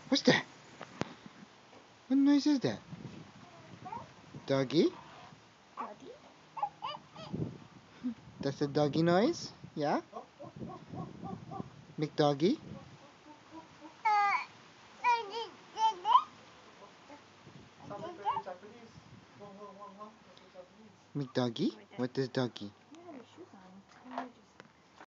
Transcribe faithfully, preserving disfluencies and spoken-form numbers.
What's that? What noise is that? Doggy? Doggy? That's a doggy noise? Yeah? McDoggy? McDoggy? What is doggy?